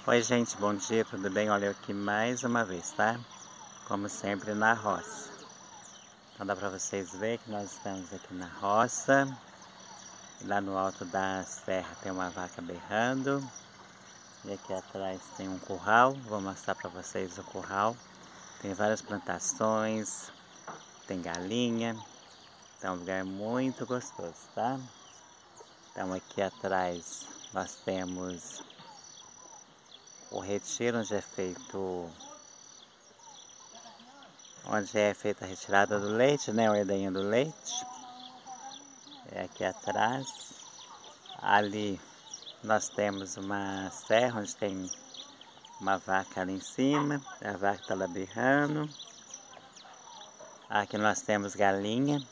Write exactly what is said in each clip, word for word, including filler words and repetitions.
Oi gente, bom dia, tudo bem? Olha eu aqui mais uma vez, tá? Como sempre na roça. Então dá pra vocês verem que nós estamos aqui na roça. E lá no alto da serra tem uma vaca berrando. E aqui atrás tem um curral, vou mostrar pra vocês o curral. Tem várias plantações, tem galinha. Então é um lugar muito gostoso, tá? Então aqui atrás nós temos o retiro onde é feito onde é feita a retirada do leite, né, a ordenha do leite. É aqui atrás. Ali nós temos uma serra onde tem uma vaca ali em cima, a vaca está lá berrando. Aqui nós temos galinha.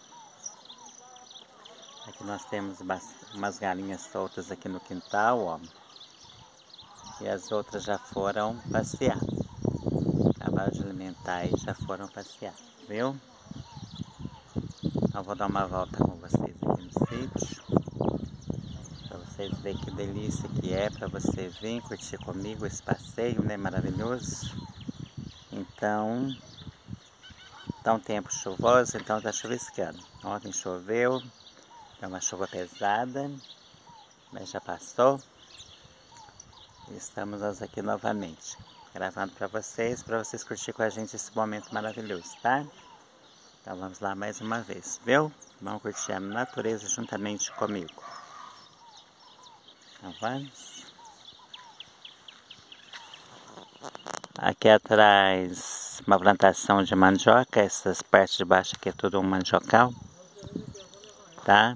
Aqui nós temos umas galinhas soltas aqui no quintal, ó. E as outras já foram passear. Acabaram de alimentar e já foram passear, viu? Então vou dar uma volta com vocês aqui no sítio. Para vocês verem que delícia que é, para você vir curtir comigo esse passeio, né? Maravilhoso. Então, tá um tempo chuvoso, então tá chuviscando. Ontem choveu, é uma chuva pesada, mas já passou. E estamos nós aqui novamente, gravando para vocês, para vocês curtir com a gente esse momento maravilhoso, tá? Então vamos lá mais uma vez, viu? Vamos curtir a natureza juntamente comigo. Então vamos. Aqui atrás uma plantação de mandioca, essas partes de baixo aqui é tudo um mandiocal, tá?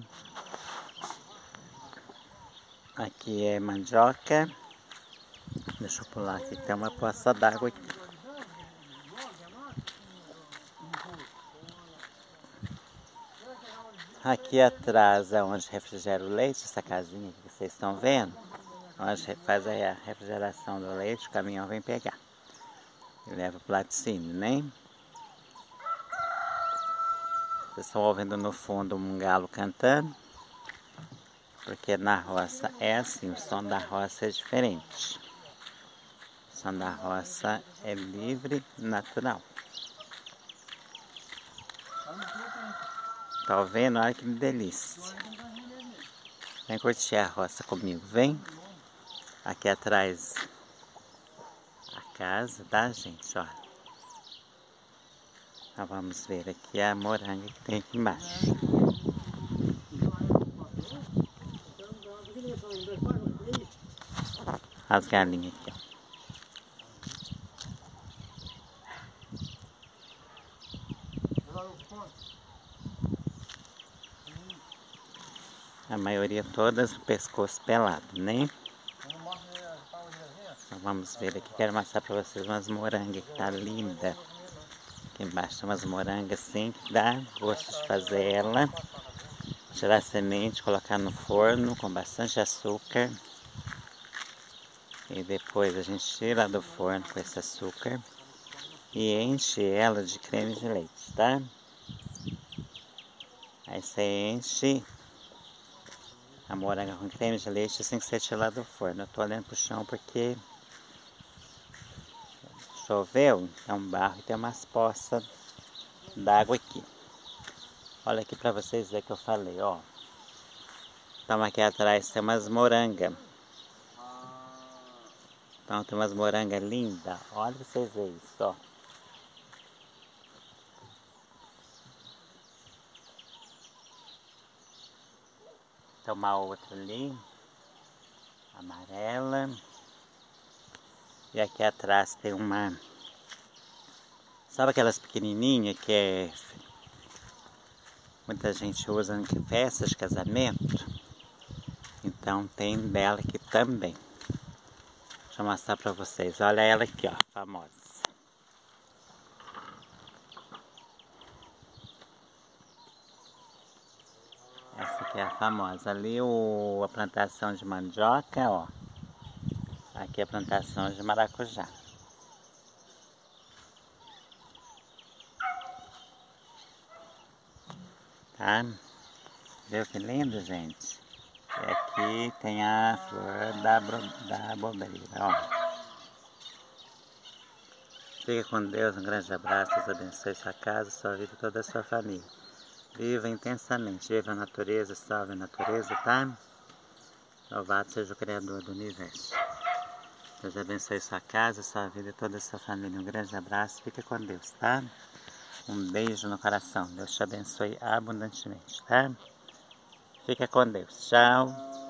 Aqui é mandioca. Deixa eu pular aqui, tem uma poça d'água aqui. Aqui atrás é onde refrigera o leite, essa casinha que vocês estão vendo. Onde faz a refrigeração do leite, o caminhão vem pegar. E leva para o laticínio, né? Vocês estão ouvindo no fundo um galo cantando. Porque na roça é assim, o som da roça é diferente. O som da roça é livre, natural. Tá vendo? Olha que delícia. Vem curtir a roça comigo, vem. Aqui atrás a casa, tá, gente? Olha. Então vamos ver aqui a moranga que tem aqui embaixo. As galinhas aqui, ó. A maioria todas o pescoço pelado, né? Então vamos ver aqui, quero mostrar pra vocês umas morangas que tá linda. Aqui embaixo tem umas morangas assim que dá gosto de fazer ela. Tirar a semente, colocar no forno com bastante açúcar. E depois a gente tira do forno com esse açúcar e enche ela de creme de leite, tá? Aí você enche a moranga com creme de leite assim que você tirar do forno. Eu tô olhando pro chão porque choveu, é um barro e tem umas poças d'água aqui. Olha aqui pra vocês verem que eu falei, ó. Então aqui atrás tem umas morangas. Então tem umas morangas lindas. Olha pra vocês verem isso, ó. Tem uma outra ali, amarela. E aqui atrás tem uma... Sabe aquelas pequenininhas que é... muita gente usa em festas de casamento? Então tem dela aqui também. Deixa eu mostrar pra vocês. Olha ela aqui, ó, famosa. Essa aqui é a famosa. Ali o, a plantação de mandioca, ó. Aqui a plantação de maracujá. Tá? Viu que lindo, gente? E aqui tem a flor da, da abobreira, ó. Fique com Deus, um grande abraço, Deus abençoe sua casa, sua vida e toda a sua família. Viva intensamente, viva a natureza, salve a natureza, tá? Louvado seja o Criador do Universo. Deus abençoe sua casa, sua vida e toda a sua família. Um grande abraço, fique com Deus, tá? Um beijo no coração. Deus te abençoe abundantemente, tá? Fica com Deus. Tchau.